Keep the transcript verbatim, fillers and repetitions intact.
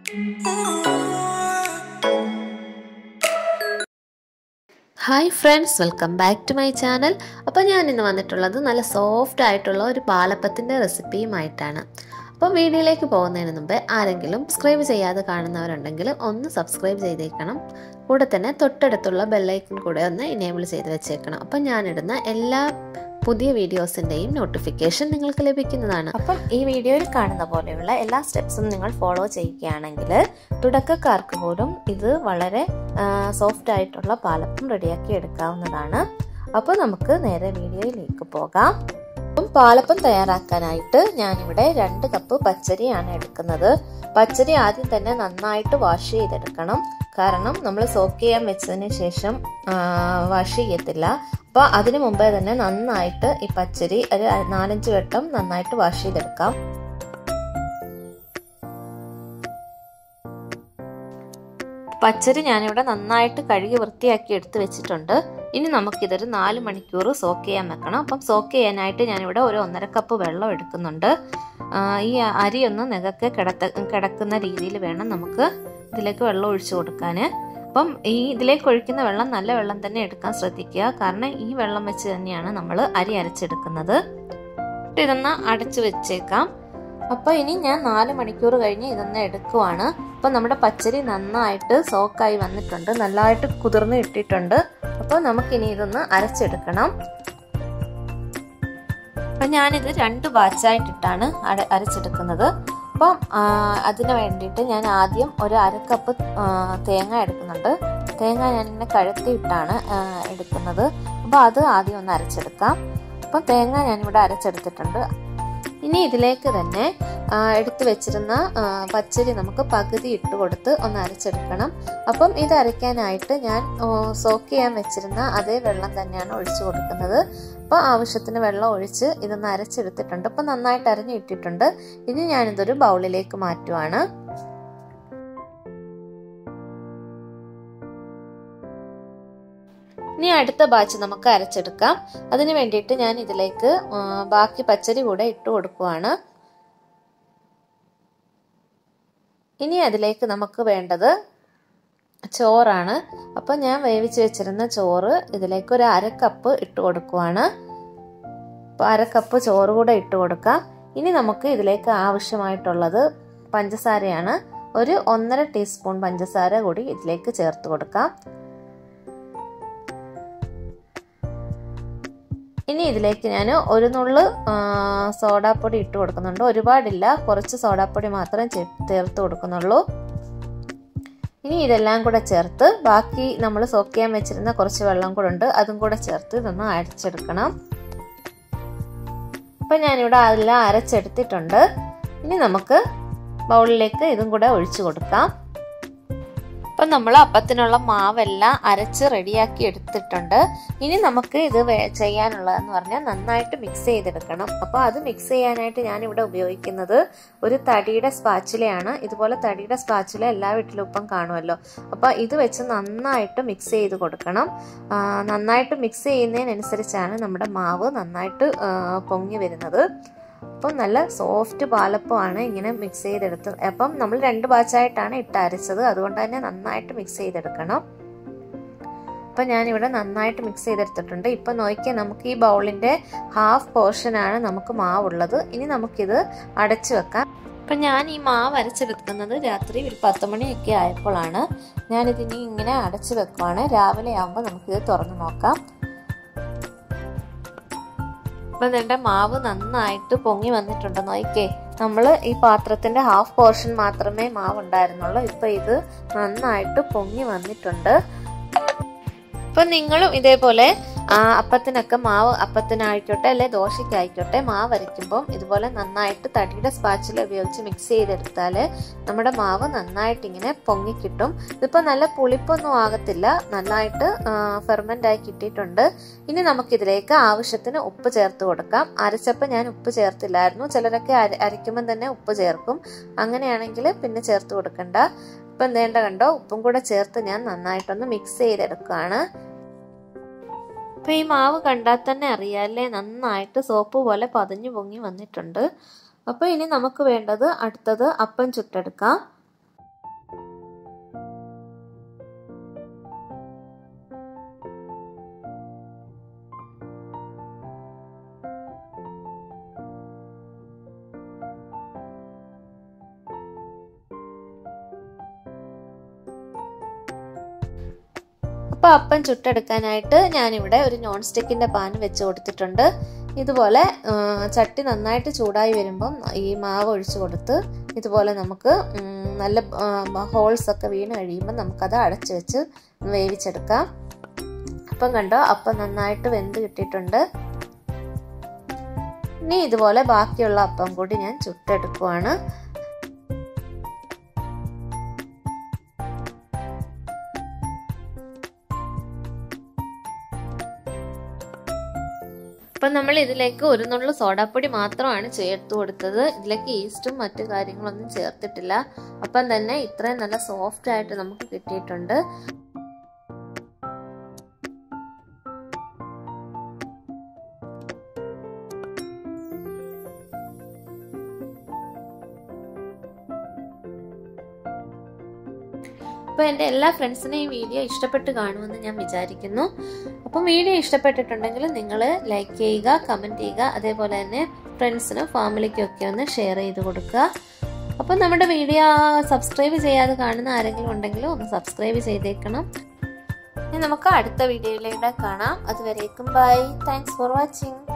Hi friends, welcome back to my channel. അപ്പോൾ ഞാൻ ഇന്ന് വന്നിട്ടുള്ളത് നല്ല സോഫ്റ്റ് ആയിട്ടുള്ള ഒരു പാലപ്പത്തിൻ്റെ റെസിപ്പിയുമായിട്ടാണ്. അപ്പോൾ വീഡിയോയിലേക്ക് പോകുന്നതിന് മുമ്പ് ആരെങ്കിലും സബ്സ്ക്രൈബ് ചെയ്യാതെ കാണുന്നവരുണ്ടെങ്കിൽ ഒന്ന് സബ്സ്ക്രൈബ് ചെയ്തേക്കണം. കൂടെ തന്നെ തൊട്ടടുത്തുള്ള ബെല്ലൈക്കൺ കൂടെ ഒന്ന് ഇനേബിൾ ചെയ്ത് വെച്ചേക്കണം. അപ്പം ഞാനിടുന്ന എല്ലാ പുതിയ വീഡിയോസിൻ്റെയും നോട്ടിഫിക്കേഷൻ നിങ്ങൾക്ക് ലഭിക്കുന്നതാണ്. അപ്പം ഈ വീഡിയോയിൽ കാണുന്ന പോലെയുള്ള എല്ലാ സ്റ്റെപ്സും നിങ്ങൾ ഫോളോ ചെയ്യുകയാണെങ്കിൽ തുടക്കക്കാർക്ക് പോലും ഇത് വളരെ സോഫ്റ്റ് ആയിട്ടുള്ള പാലപ്പം റെഡിയാക്കി എടുക്കാവുന്നതാണ്. അപ്പോൾ നമുക്ക് നേരെ വീഡിയോയിലേക്ക് പോകാം. അപ്പം പാലപ്പം തയ്യാറാക്കാനായിട്ട് ഞാനിവിടെ രണ്ട് കപ്പ് പച്ചരിയാണ് എടുക്കുന്നത്. പച്ചരി ആദ്യം തന്നെ നന്നായിട്ട് വാഷ് ചെയ്തെടുക്കണം. കാരണം നമ്മൾ സോക്ക് ചെയ്യാൻ വെച്ചതിന് ശേഷം വാഷ് ചെയ്യത്തില്ല. അപ്പോൾ അതിനു മുമ്പേ തന്നെ നന്നായിട്ട് ഈ പച്ചരി ഒരു നാലഞ്ച് വട്ടം നന്നായിട്ട് വാഷ് ചെയ്തെടുക്കാം. പച്ചരി ഞാനിവിടെ നന്നായിട്ട് കഴുകി വൃത്തിയാക്കി എടുത്ത് വെച്ചിട്ടുണ്ട്. ഇനി നമുക്കിതൊരു നാല് മണിക്കൂർ സോക്ക് ചെയ്യാൻ വെക്കണം. അപ്പം സോക്ക് ചെയ്യാനായിട്ട് ഞാനിവിടെ ഒരു ഒന്നര കപ്പ് വെള്ളം എടുക്കുന്നുണ്ട്. ഈ അരി ഒന്ന് നികക്കെ കിടത്ത കിടക്കുന്ന രീതിയിൽ വേണം നമുക്ക് ഇതിലേക്ക് വെള്ളം ഒഴിച്ചു കൊടുക്കാൻ. അപ്പം ഈ ഇതിലേക്ക് ഒഴിക്കുന്ന വെള്ളം നല്ല വെള്ളം തന്നെ എടുക്കാൻ ശ്രദ്ധിക്കുക. കാരണം ഈ വെള്ളം വെച്ച് തന്നെയാണ് നമ്മൾ അരി അരച്ചെടുക്കുന്നത്. ഇതൊന്ന് അടച്ചു വെച്ചേക്കാം. അപ്പോൾ ഇനി ഞാൻ നാല് മണിക്കൂർ കഴിഞ്ഞ് ഇതൊന്ന് എടുക്കുവാണ്. അപ്പോൾ നമ്മുടെ പച്ചരി നന്നായിട്ട് സോക്കായി വന്നിട്ടുണ്ട്, നല്ലതായിട്ട് കുതിർന്ന് ഇട്ടിട്ടുണ്ട്. അപ്പോൾ നമുക്കിനി ഇതൊന്ന് അരച്ചെടുക്കണം. അപ്പം ഞാനിത് രണ്ട് ബാച്ചായിട്ടിട്ടാണ് അര അരച്ചെടുക്കുന്നത്. അപ്പം അതിന് വേണ്ടിയിട്ട് ഞാൻ ആദ്യം ഒരു അരക്കപ്പ് തേങ്ങ എടുക്കുന്നുണ്ട്. തേങ്ങ ഞാനിങ്ങനെ കഴുത്തിയിട്ടാണ് എടുക്കുന്നത്. അപ്പോൾ അത് ആദ്യം ഒന്ന് അരച്ചെടുക്കാം. അപ്പം തേങ്ങ ഞാനിവിടെ അരച്ചെടുത്തിട്ടുണ്ട്. ഇനി ഇതിലേക്ക് തന്നെ എടുത്തു വെച്ചിരുന്ന പച്ചരി നമുക്ക് പകുതി ഇട്ട് കൊടുത്ത് ഒന്ന് അരച്ചെടുക്കണം. അപ്പം ഇത് അരയ്ക്കാനായിട്ട് ഞാൻ സോക്ക് ചെയ്യാൻ വെച്ചിരുന്ന അതേ വെള്ളം തന്നെയാണ് ഒഴിച്ചു കൊടുക്കുന്നത്. അപ്പോൾ ആവശ്യത്തിന് വെള്ളം ഒഴിച്ച് ഇതൊന്ന് അരച്ചെടുത്തിട്ടുണ്ട്. അപ്പം നന്നായിട്ട് അരഞ്ഞു ഇട്ടിട്ടുണ്ട്. ഇനി ഞാനിതൊരു ബൗളിലേക്ക് മാറ്റുവാണ്. ഇനി അടുത്ത ബാച്ച് നമുക്ക് അരച്ചെടുക്കാം. അതിന് വേണ്ടിയിട്ട് ഞാൻ ഇതിലേക്ക് ബാക്കി പച്ചരി കൂടെ ഇട്ട് കൊടുക്കുവാണ്. ഇനി അതിലേക്ക് നമുക്ക് വേണ്ടത് ചോറാണ്. അപ്പം ഞാൻ വേവിച്ച് വെച്ചിരുന്ന ചോറ് ഇതിലേക്ക് ഒരു അര കപ്പ് ഇട്ട് കൊടുക്കുവാണ്. അപ്പോൾ അര കപ്പ് ചോറ് കൂടെ ഇട്ട് കൊടുക്കാം. ഇനി നമുക്ക് ഇതിലേക്ക് ആവശ്യമായിട്ടുള്ളത് പഞ്ചസാരയാണ്. ഒരു ഒന്നര ടീസ്പൂൺ പഞ്ചസാര കൂടി ഇതിലേക്ക് ചേർത്ത് കൊടുക്കാം. ഇനി ഇതിലേക്ക് ഞാൻ ഒരു നുള്ള് സോഡാപ്പൊടി ഇട്ട് കൊടുക്കുന്നുണ്ട്. ഒരുപാടില്ല, കുറച്ച് സോഡാപ്പൊടി മാത്രം ചേർത്ത് കൊടുക്കുന്നുള്ളൂ. ഇനി ഇതെല്ലാം കൂടെ ചേർത്ത് ബാക്കി നമ്മൾ സോക്ക് ചെയ്യാൻ വെച്ചിരുന്ന കുറച്ച് വെള്ളം കൂടെ ഉണ്ട്, അതും കൂടെ ചേർത്ത് ഇതൊന്ന് അരച്ചെടുക്കണം. അപ്പം ഞാനിവിടെ അതെല്ലാം അരച്ചെടുത്തിട്ടുണ്ട്. ഇനി നമുക്ക് ബൗളിലേക്ക് ഇതും കൂടെ ഒഴിച്ചു കൊടുക്കാം. അപ്പം നമ്മൾ അപ്പത്തിനുള്ള മാവെല്ലാം അരച്ച് റെഡിയാക്കി എടുത്തിട്ടുണ്ട്. ഇനി നമുക്ക് ഇത് ചെയ്യാനുള്ളതെന്ന് പറഞ്ഞാൽ നന്നായിട്ട് മിക്സ് ചെയ്തെടുക്കണം. അപ്പോൾ അത് മിക്സ് ചെയ്യാനായിട്ട് ഞാനിവിടെ ഉപയോഗിക്കുന്നത് ഒരു തടിയുടെ സ്പാച്ചുലയാണ്. ഇതുപോലെ തടിയുടെ സ്പാച്ചുല എല്ലാ വീട്ടിലും ഇപ്പം കാണുമല്ലോ. അപ്പോൾ ഇത് വെച്ച് നന്നായിട്ട് മിക്സ് ചെയ്ത് കൊടുക്കണം. നന്നായിട്ട് മിക്സ് ചെയ്യുന്നതിനനുസരിച്ചാണ് നമ്മുടെ മാവ് നന്നായിട്ട് പൊങ്ങി വരുന്നത്. അപ്പം നല്ല സോഫ്റ്റ് പാലപ്പമാണ് ഇങ്ങനെ മിക്സ് ചെയ്തെടുത്തത്. അപ്പം നമ്മൾ രണ്ട് ബാച്ചായിട്ടാണ് ഇട്ട് അരച്ചത്, അതുകൊണ്ട് തന്നെ നന്നായിട്ട് മിക്സ് ചെയ്തെടുക്കണം. അപ്പം ഞാനിവിടെ നന്നായിട്ട് മിക്സ് ചെയ്തെടുത്തിട്ടുണ്ട്. ഇപ്പം നോക്കിയാൽ നമുക്ക് ഈ ബൗളിൻ്റെ ഹാഫ് പോർഷനാണ് നമുക്ക് മാവുള്ളത്. ഇനി നമുക്കിത് അടച്ചു വെക്കാം. അപ്പം ഞാൻ ഈ മാവ് അരച്ചെടുക്കുന്നത് രാത്രി ഒരു പത്ത് മണിയൊക്കെ ആയപ്പോഴാണ്. ഞാനിതിനി ഇങ്ങനെ അടച്ചു വെക്കുവാണ്. രാവിലെ ആകുമ്പോൾ നമുക്കിത് തുറന്ന് നോക്കാം. അപ്പം ഇതിൻ്റെ മാവ് നന്നായിട്ട് പൊങ്ങി വന്നിട്ടുണ്ട്. നോക്കിക്കേ, നമ്മൾ ഈ പാത്രത്തിൻ്റെ ഹാഫ് പോർഷൻ മാത്രമേ മാവ് ഉണ്ടായിരുന്നുള്ളൂ. ഇപ്പം ഇത് നന്നായിട്ട് പൊങ്ങി വന്നിട്ടുണ്ട്. അപ്പം നിങ്ങളും ഇതേപോലെ അപ്പത്തിനൊക്കെ മാവ്, അപ്പത്തിനായിക്കോട്ടെ അല്ലെ ദോശയ്ക്കായിക്കോട്ടെ, മാവ് അരയ്ക്കുമ്പം ഇതുപോലെ നന്നായിട്ട് തടിയുടെ സ്പാച്ചില ഉപയോഗിച്ച് മിക്സ് ചെയ്തെടുത്താൽ നമ്മുടെ മാവ് നന്നായിട്ട് ഇങ്ങനെ പൊങ്ങിക്കിട്ടും. ഇതിപ്പോൾ നല്ല പുളിപ്പൊന്നും ആകത്തില്ല, നന്നായിട്ട് ഫെർമെൻ്റ് ആയി കിട്ടിയിട്ടുണ്ട്. ഇനി നമുക്കിതിലേക്ക് ആവശ്യത്തിന് ഉപ്പ് ചേർത്ത് കൊടുക്കാം. അരച്ചപ്പം ഞാൻ ഉപ്പ് ചേർത്തില്ലായിരുന്നു. ചിലരൊക്കെ അര അരയ്ക്കുമ്പം തന്നെ ഉപ്പ് ചേർക്കും. അങ്ങനെയാണെങ്കിൽ പിന്നെ ചേർത്ത് കൊടുക്കണ്ട. ഇപ്പം എന്തേണ്ട കണ്ടോ, ഉപ്പും കൂടെ ചേർത്ത് ഞാൻ നന്നായിട്ടൊന്ന് മിക്സ് ചെയ്തെടുക്കുകയാണ്. അപ്പം ഈ മാവ് കണ്ടാൽ തന്നെ അറിയാമല്ലേ, നന്നായിട്ട് സോപ്പ് പോലെ പതഞ്ഞു പൊങ്ങി വന്നിട്ടുണ്ട്. അപ്പോൾ ഇനി നമുക്ക് വേണ്ടത് അടുത്തത് അപ്പം ചുട്ടെടുക്കാം. അപ്പോൾ അപ്പം ചുട്ടെടുക്കാനായിട്ട് ഞാനിവിടെ ഒരു നോൺ സ്റ്റിക്കിൻ്റെ പാൻ വെച്ച് കൊടുത്തിട്ടുണ്ട്. ഇതുപോലെ ചട്ടി നന്നായിട്ട് ചൂടായി വരുമ്പം ഈ മാവ് ഒഴിച്ച് കൊടുത്ത് ഇതുപോലെ നമുക്ക് നല്ല ഹോൾസ് ഒക്കെ വീണ് കഴിയുമ്പോൾ നമുക്കത് അടച്ചു വെച്ച് വേവിച്ചെടുക്കാം. അപ്പം കണ്ടോ, അപ്പം നന്നായിട്ട് വെന്ത് കിട്ടിയിട്ടുണ്ട്. ഇനി ഇതുപോലെ ബാക്കിയുള്ള അപ്പം കൂടി ഞാൻ ചുട്ടെടുക്കുവാണ്. അപ്പം നമ്മൾ ഇതിലേക്ക് ഒരു നുള്ളു സോഡാപ്പൊടി മാത്രമാണ് ചേർത്ത് കൊടുത്തത്. ഇതിലേക്ക് ഈസ്റ്റും മറ്റു കാര്യങ്ങളൊന്നും ചേർത്തിട്ടില്ല. അപ്പം തന്നെ ഇത്രയും നല്ല സോഫ്റ്റ് ആയിട്ട് നമുക്ക് കിട്ടിയിട്ടുണ്ട്. അപ്പോൾ എൻ്റെ എല്ലാ ഫ്രണ്ട്സിനും ഈ വീഡിയോ ഇഷ്ടപ്പെട്ട് കാണുമെന്ന് ഞാൻ വിചാരിക്കുന്നു. അപ്പം വീഡിയോ ഇഷ്ടപ്പെട്ടിട്ടുണ്ടെങ്കിൽ നിങ്ങൾ ലൈക്ക് ചെയ്യുക, കമൻറ്റ് ചെയ്യുക, അതേപോലെ തന്നെ ഫ്രണ്ട്സിനും ഫാമിലിക്കും ഒക്കെ ഒന്ന് ഷെയർ ചെയ്ത് കൊടുക്കുക. അപ്പം നമ്മുടെ വീഡിയോ സബ്സ്ക്രൈബ് ചെയ്യാതെ കാണുന്ന ആരെങ്കിലും ഉണ്ടെങ്കിലും ഒന്ന് സബ്സ്ക്രൈബ് ചെയ്തേക്കണം. ഇനി നമുക്ക് അടുത്ത വീഡിയോയിലൂടെ കാണാം. അതുവരേക്കും ബൈ. Thanks for watching.